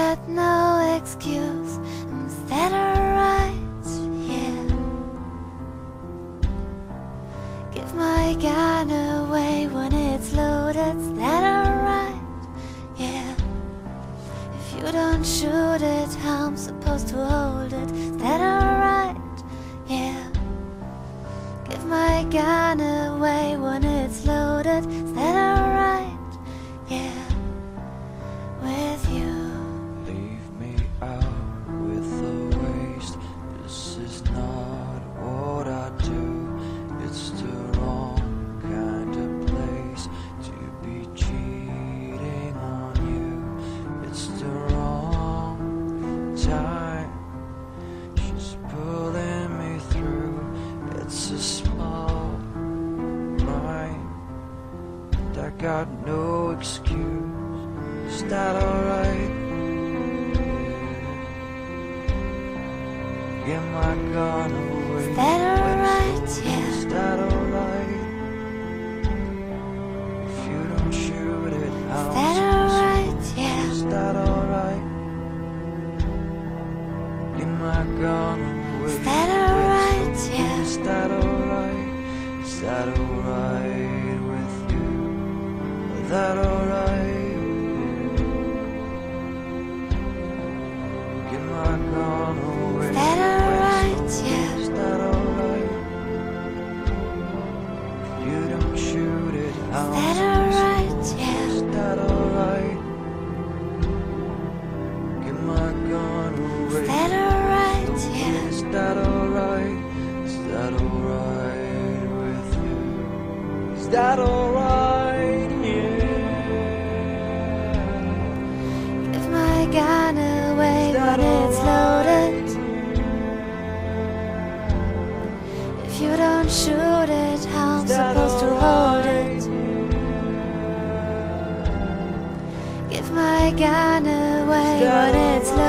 got no excuse. Is that alright? Yeah. Give my gun away when it's loaded. Is that alright? Yeah. If you don't shoot it, how I'm supposed to hold it? Is that alright? Yeah. Give my gun away when it's loaded. Is that alright? Yeah. With you. Leave me out with the waste. This is not what I do. It's the wrong kind of place to be cheating on you. It's the wrong time. She's pulling me through. It's a small mind, and I got no excuse. Is that alright? Get my gun away. Is that alright? Yeah. Is that alright? If you don't shoot it, Is that alright? Yeah. Is that alright? Get my gun away. Is that alright? Yeah. Is that alright? Is that alright with you? Is that alright? Get my gun away. Is that alright? Yeah. Is that alright? If you don't shoot it, Is that alright? Yeah. Is that alright? Get my gun away. Is that alright? Yeah. Is that alright? Is that alright with you? Is that alright? Yeah. Give my gun away when it's loaded. If you don't shoot it, how I'm supposed to hold it? Give my gun away when it's loaded.